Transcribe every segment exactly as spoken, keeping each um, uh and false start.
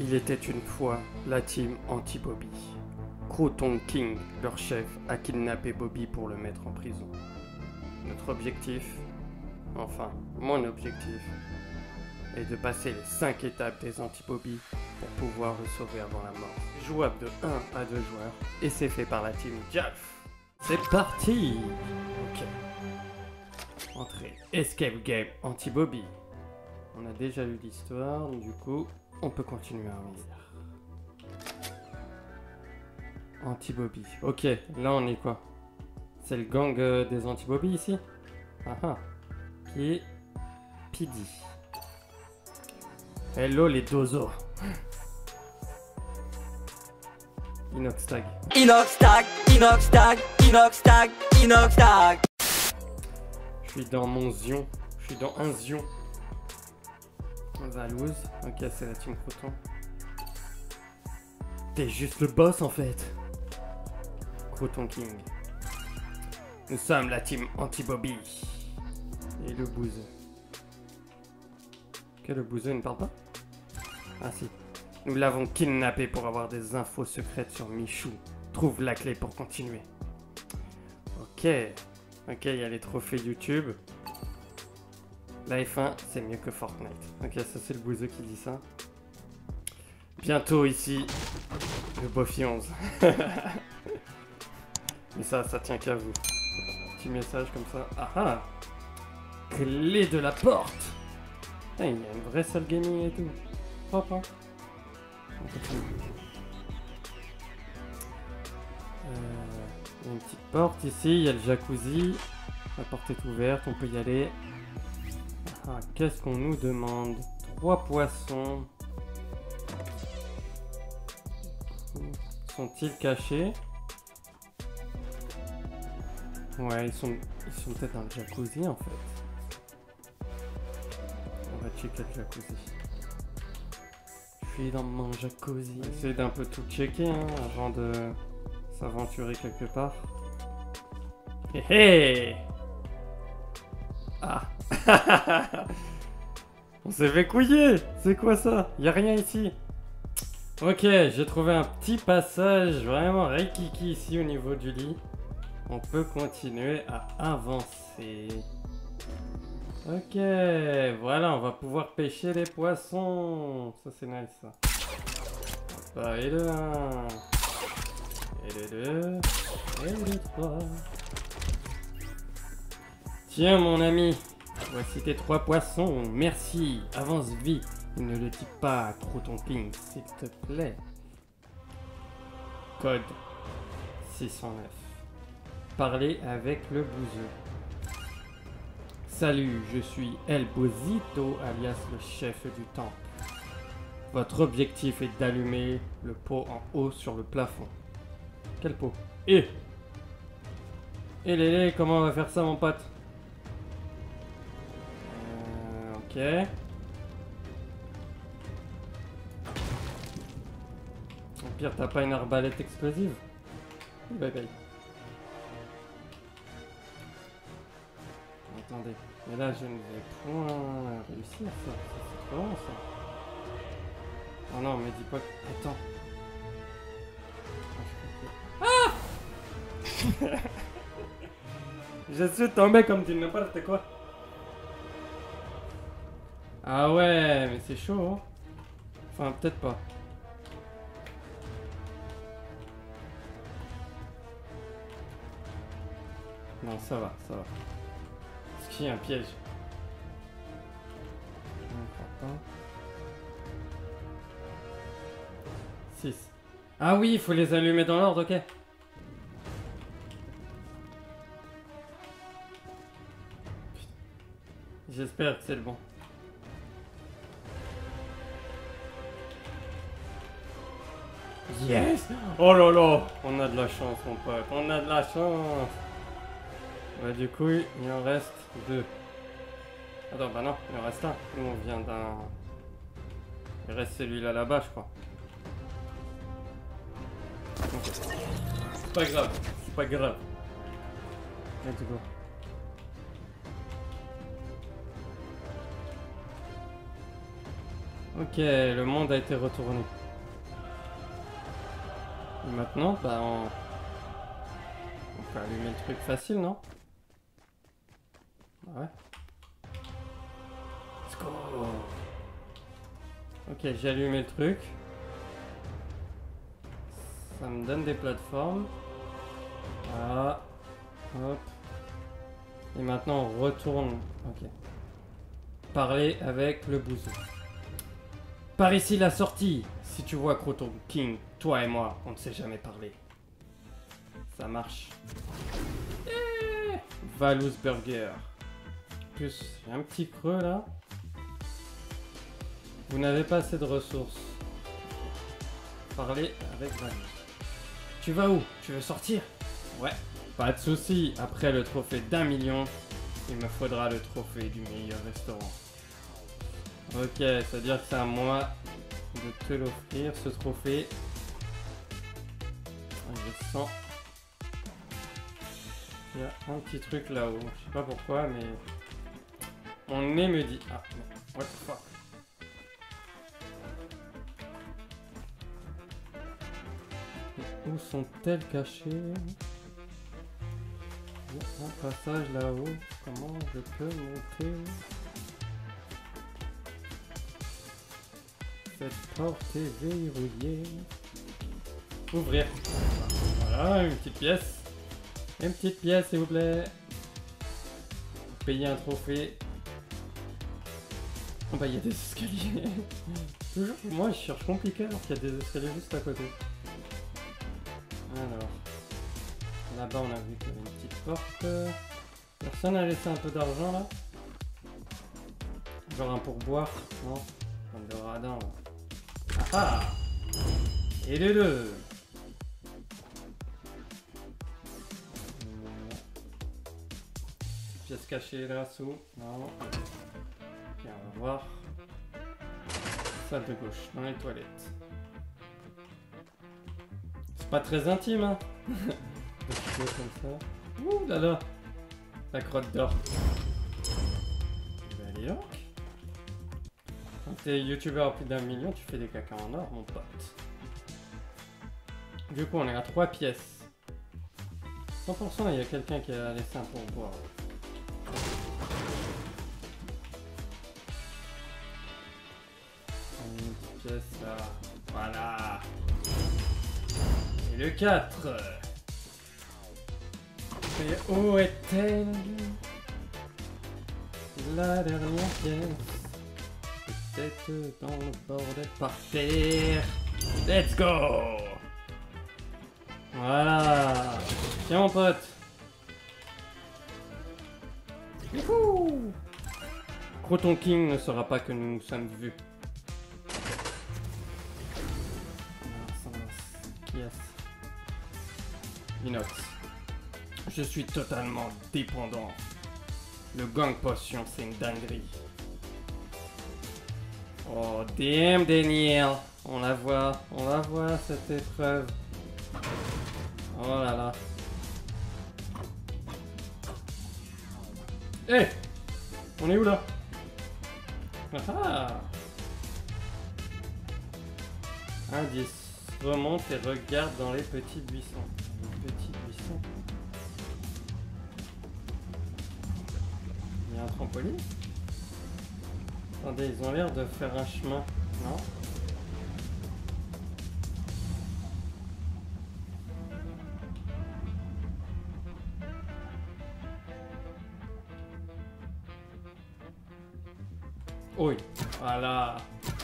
Il était une fois la team anti-Bobby. Croton King, leur chef, a kidnappé Bobby pour le mettre en prison. Notre objectif, enfin mon objectif, est de passer les cinq étapes des anti-Bobby pour pouvoir le sauver avant la mort. Jouable de un à deux joueurs et c'est fait par la team Jalf. C'est parti. Ok. Entrée Escape Game anti-Bobby. On a déjà lu l'histoire, du coup, on peut continuer à lire. Anti-Bobby. Ok, là on est quoi? C'est le gang euh, des anti-Bobby ici? Ah ah. Qui est P D. Hello les dozos. Inox tag. Inox tag, inox tag, inox tag, inox tag. Je suis dans mon zion. Je suis dans un zion. Valouz. Ok, c'est la team Croton. T'es juste le boss en fait. Croton King. Nous sommes la team anti-Bobby. Et le bouseux. Que le bouseux ne parle pas? Ah si. Nous l'avons kidnappé pour avoir des infos secrètes sur Michou. Trouve la clé pour continuer. Ok. Ok, il y a les trophées YouTube. La F un, c'est mieux que Fortnite. Ok, ça c'est le bouseux qui dit ça. Bientôt ici, le Bofi onze. Mais ça, ça tient qu'à vous. Petit message comme ça. Ah ah! Clé de la porte! Ah, il y a une vraie salle gaming et tout. Hop, hein. On continue. Euh, il y a une petite porte ici, il y a le jacuzzi. La porte est ouverte, on peut y aller. Ah, qu'est-ce qu'on nous demande? Trois poissons. Sont-ils cachés? Ouais, ils sont, ils sont peut-être dans le jacuzzi en fait. On va checker le jacuzzi. Je suis dans mon jacuzzi. On va essayer d'un peu tout checker hein, avant de s'aventurer quelque part. Hé hé! Ah! On s'est fait couiller! C'est quoi ça? Y'a rien ici. Ok, j'ai trouvé un petit passage vraiment rikiki ici au niveau du lit. On peut continuer à avancer. Ok, voilà, on va pouvoir pêcher les poissons. Ça c'est nice ça. Hop, et le un. Et le deux. Et le trois. Tiens mon ami, voici tes trois poissons, merci, avance vite, ne le dis pas à Croton King, s'il te plaît. Code six cent neuf. Parler avec le bouseux. Salut, je suis El Bozito, alias le chef du temple. Votre objectif est d'allumer le pot en haut sur le plafond. Quel pot? Eh Eh lélé, comment on va faire ça mon pote? Ok. Au pire, t'as pas une arbalète explosive? Bye bye. Attendez. Mais là, je ne vais point réussir ça. Ça c'est trop long ça. Oh non, mais dis pas que... Attends. Ah! Je suis tombé comme tu n'importe quoi. Ah ouais, mais c'est chaud, hein. Enfin, peut-être pas. Non, ça va, ça va. Est-ce qu'il y a un piège? six. Ah oui, il faut les allumer dans l'ordre, ok. J'espère que c'est le bon. Yes! Oh là là! On a de la chance mon pote, on a de la chance! Bah du coup, il en reste deux. Attends, bah non, il en reste un. Nous on vient d'un... Il reste celui-là là-bas je crois. Okay. C'est pas grave, c'est pas grave. Let's go. Ok, le monde a été retourné. Et maintenant, bah on... on peut allumer le truc facile, non? Ouais. Let's go. Ok, j'ai allumé le truc. Ça me donne des plateformes. Voilà. Hop. Et maintenant on retourne. Ok. Parler avec le bousou. Par ici la sortie. Si tu vois Croton King, toi et moi, on ne s'est jamais parlé. Ça marche. Eh, Valous Burger. Plus, il y a un petit creux là. Vous n'avez pas assez de ressources. Parlez avec Valous. Tu vas où? Tu veux sortir? Ouais. Pas de soucis. Après le trophée d'un million, il me faudra le trophée du meilleur restaurant. Ok, ça veut dire que c'est à moi de te l'offrir, ce trophée. Je sens... Il y a un petit truc là-haut. Je sais pas pourquoi, mais... Mon nez me dit... Ah, what the fuck. Où sont-elles cachées? Il y a un passage là-haut. Comment je peux monter? Cette porte est verrouillée. Ouvrir. Voilà, une petite pièce. Une petite pièce, s'il vous plaît. Payer un trophée. Oh bah, il y a des escaliers. Toujours, moi, je cherche compliqué alors qu'il y a des escaliers juste à côté. Alors. Là-bas, on a vu qu'il y avait une petite porte. Personne a laissé un peu d'argent, là? Genre un pourboire? Non? Comme de radin, là. Ah ah! Et les deux! Pièce cachée là, sous. Non. Ok, on va voir. Salle de gauche, dans les toilettes. C'est pas très intime, hein? Comme ça. Ouh là là! La crotte d'or. Ben, allez donc! Quand t'es youtubeur à plus d'un million, tu fais des caca en or, mon pote. Du coup, on est à trois pièces. cent pour cent, il y a quelqu'un qui a laissé un pourboire. Une petite pièce là. Voilà. Et le quatre. Et où est-elle? La dernière pièce. Peut-être dans le bordel par terre. Let's go! Voilà. Tiens mon pote. Youhou! Croton King ne saura pas que nous nous sommes vus. Yes. Inox. Je suis totalement dépendant. Le gang potion, c'est une dinguerie. Oh, damn Daniel. On la voit, on la voit cette épreuve. Oh là là. Hé hey, on est où là? Ah. Indice. Remonte et regarde dans les petits buissons. Les petits buissons. Il y a un trampoline? Attendez, ils ont l'air de faire un chemin, non? Oui, voilà.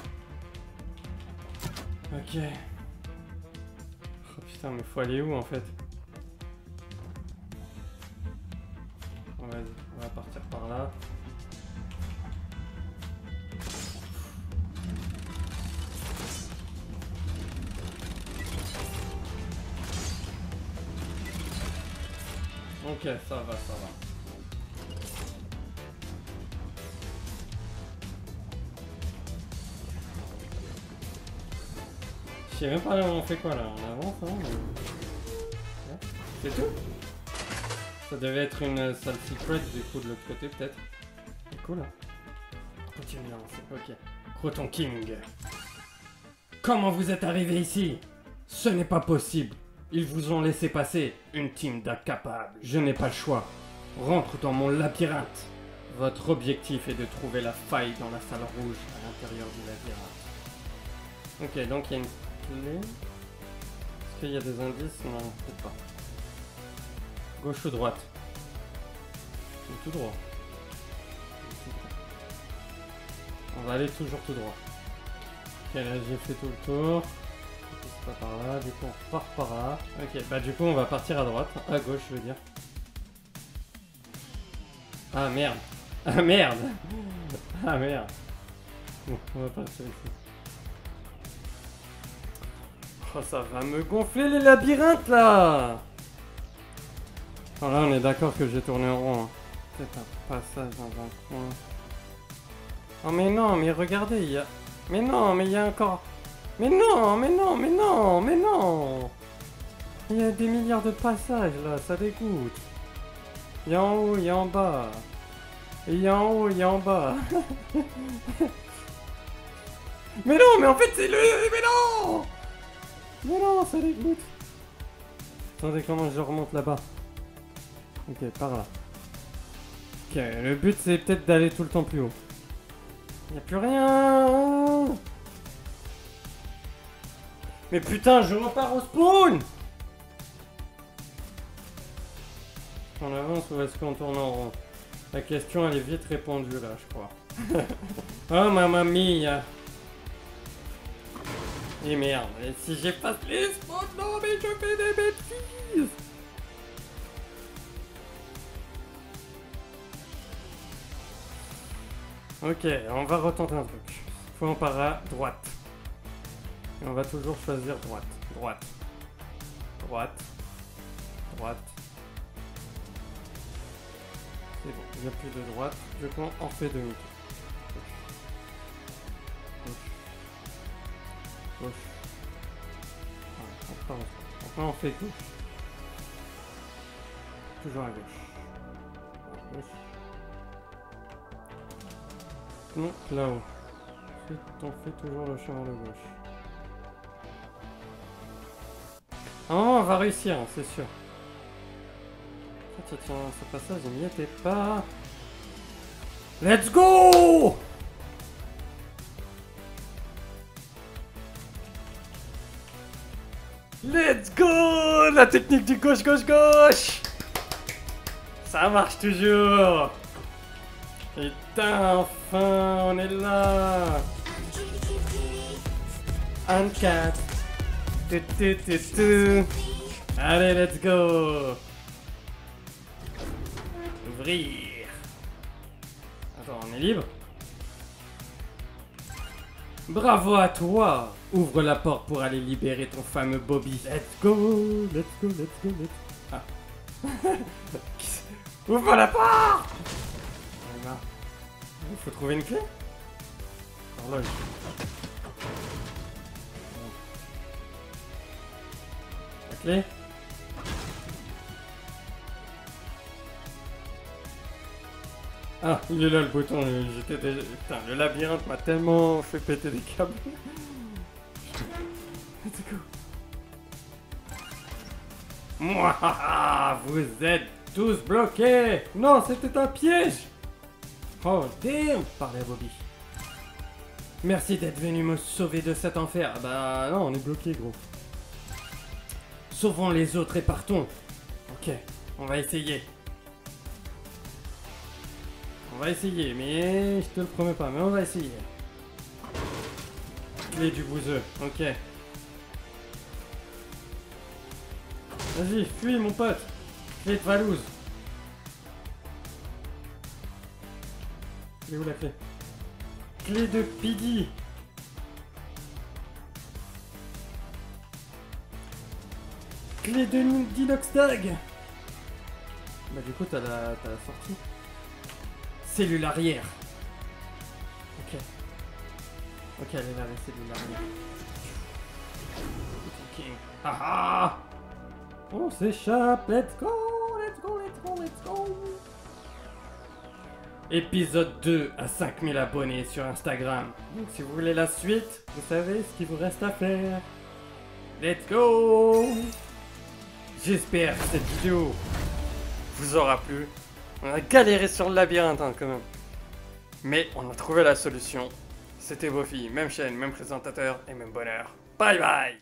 Ok. Oh putain, mais faut aller où en fait? On va, on va partir par là. Ok, ça va, ça va. Je sais même pas là, on fait quoi là, on avance hein mais... ouais. C'est tout? Ça devait être une salle secret du coup de l'autre côté peut-être. C'est cool hein. Continue d'avancer, ok. Croton King. Comment vous êtes arrivé ici? Ce n'est pas possible. Ils vous ont laissé passer, une team d'incapables. Je n'ai pas le choix. Rentre dans mon labyrinthe. Votre objectif est de trouver la faille dans la salle rouge à l'intérieur du labyrinthe. Ok, donc il y a une clé. Est-ce qu'il y a des indices? Non, peut-être pas. Gauche ou droite? Tout droit. On va aller toujours tout droit. Ok, là j'ai fait tout le tour. C'est pas par là, du coup on repart par là. Ok, bah du coup on va partir à droite. À gauche, je veux dire. Ah merde. Ah merde. Ah merde. Bon, on va partir ici. Oh, ça va me gonfler les labyrinthes là. Oh, là on est d'accord que j'ai tourné en rond. Hein. Peut-être un passage dans un coin. Oh mais non, mais regardez, il y a... Mais non, mais il y a encore... Mais non, mais non, mais non, mais non. Il y a des milliards de passages là, ça dégoûte. Il y a en haut, il y a en bas. Et il y a en haut, il y a en bas. Mais non, mais en fait c'est le... Mais non. Mais non, ça dégoûte. Attendez, comment je remonte là-bas? Ok, par là. Ok, le but c'est peut-être d'aller tout le temps plus haut. Y'a plus rien. Mais putain, je repars au spawn. On avance ou est-ce qu'on tourne en rond? La question elle est vite répondue là, je crois. Oh mamma mia. Et merde, et si j'efface les spawns, non mais je fais des bêtises. Ok, on va retenter un truc. Faut on part à droite. Et on va toujours choisir droite. Droite. Droite. Droite. C'est bon, il n'y a plus de droite. Du coup, on fait demi-tour. Gauche. Gauche. Gauche. Voilà, on part en droite. Enfin, on fait gauche. Toujours à gauche. Gauche. Non, là-haut. On fait toujours le chemin de gauche. Ah, on va réussir, hein, c'est sûr. Tiens, tiens, ce passage, il n'y était pas. Let's go! Let's go! La technique du gauche-gauche-gauche! Ça marche toujours! Putain, enfin, on est là! Un quatre. Tu, tu, tu, tu. Allez, let's go! Ouvrir! Attends, on est libre? Bravo à toi! Ouvre la porte pour aller libérer ton fameux Bobby. Let's go! Let's go, let's go, let's go! Ah! Ouvre la porte! Il faut trouver une clé? Horloge. La clé? Ah, il est là le bouton. J'étais déjà... Putain, le labyrinthe m'a tellement fait péter des câbles. Let's go. Mouah, vous êtes tous bloqués. Non, c'était un piège. Oh damn, parlait Bobby. Merci d'être venu me sauver de cet enfer. Bah non, on est bloqué gros. Sauvons les autres et partons. Ok, on va essayer. On va essayer, mais je te le promets pas, mais on va essayer. Clé du bouseux, ok. Vas-y, fuis mon pote. Clé de Valouz. Elle est où la clé? Clé de Piggy. Clé de Dinoxtag. Bah du coup t'as la, t'as la sortie. Cellule arrière. Ok. Ok, elle est là, la cellule arrière. Ok. Ah ah. On s'échappe. Let's go, let's go, let's go, let's go. épisode deux à cinq mille abonnés sur Instagram. Donc si vous voulez la suite, vous savez ce qu'il vous reste à faire. Let's go! J'espère que cette vidéo vous aura plu. On a galéré sur le labyrinthe hein, quand même. Mais on a trouvé la solution. C'était vos filles, même chaîne, même présentateur et même bonheur. Bye bye!